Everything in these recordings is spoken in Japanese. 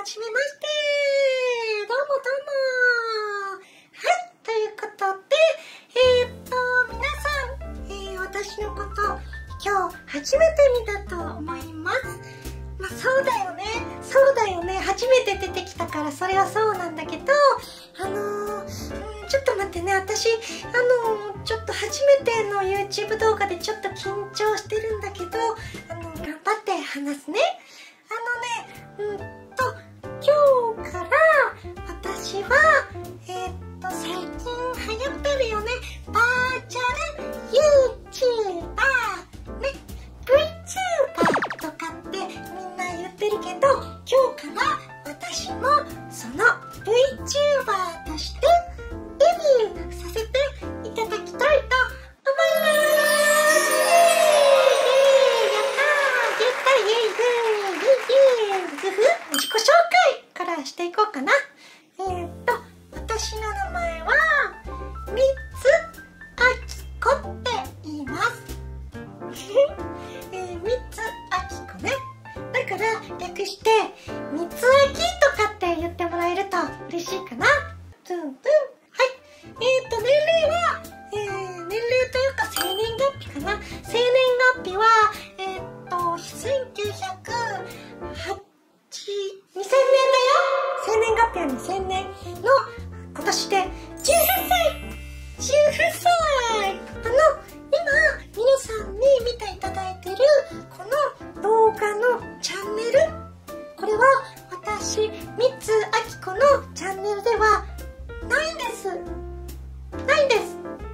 じめまして。どうもどうも。はい、ということで、皆さん、私のこと、今日初めて見たと思います。まあ、そうだよね。そうだよね。初めて出てきたから、それはそうなんだけど、ちょっと待ってね。私、ちょっと初めての YouTube 動画でちょっと緊張してるんだけど、頑張って話すね。今日から私は、最近流行ってるよね。バーチャル YouTuber ね。VTuber とかってみんな言ってるけど、今日から私もその VTuber としてデビューさせていただきたいと思います。自己紹介からしていこうかな。私の名前は三津あきこって言います。三津あきこね。だから略して三つあきとかって言ってもらえると嬉しいかな。はい。年齢は、年齢というか生年月日かな。生年月日は2000年だよ。生年月日は2000年の今年で18歳。今皆さんに見ていただいてるこの動画のチャンネル、これは私三津あきこのチャンネルではないんです。ないんです。はい。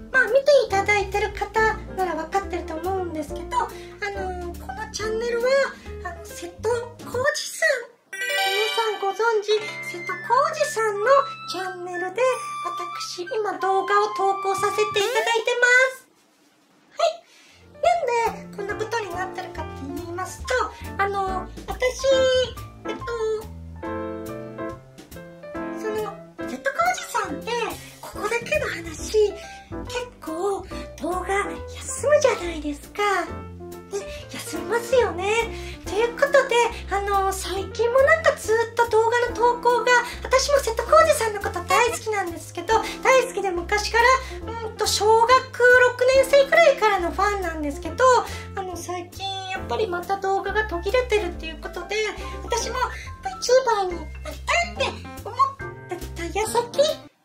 まあ見ていただいてる方なら分かってると思うんですけど、このチャンネルは瀬戸康史さん、皆さんご存知瀬戸康史さんのチャンネルで私今動画を投稿させていただいてます。はい。なんでこんなことになってるかって言いますと、私その瀬戸康史さんってここだけの話、結構動画休むじゃないですか。休みますよね。ということで、最近もなんかずっと動画の投稿が、私も瀬戸康史さんのこと大好きなんですけど、大好きで昔から、小学6年生くらいからのファンなんですけど、最近やっぱりまた動画が途切れてるっていうことで、私も VTuber になりたいって思ってた矢先、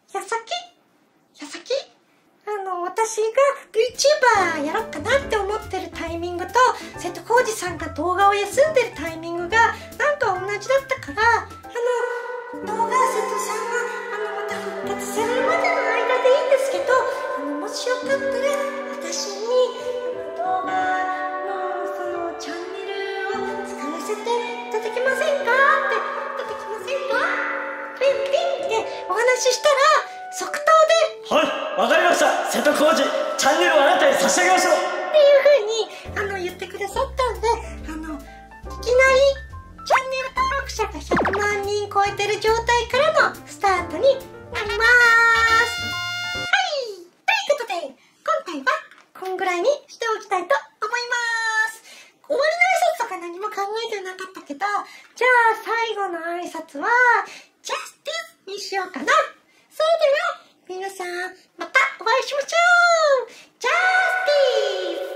私が VTuber やろうかなって思ってるタイミングと、瀬戸康史さんが動画を休んでるタイミングがなんか同じだったから、動画瀬戸さんがまた復活されるまでの間でいいんですけど、もしよかったら私に動画のそのチャンネルを使わせていただけませんかピンってお話ししたら即答で、 はい、わかりました。瀬戸康史、チャンネルをあなたに差し上げましょうっていう風に言ってくださったんで、いきなりチャンネル登録者が100万人超えてる状態からのスタートになります。はい、ということで今回はこんぐらいにしておきたいと思います。終わりの挨拶とか何も考えてなかったけど、じゃあ最後の挨拶はジャスティスにしようかな。それでは皆さんまたお会いしましょう。ジャスティス。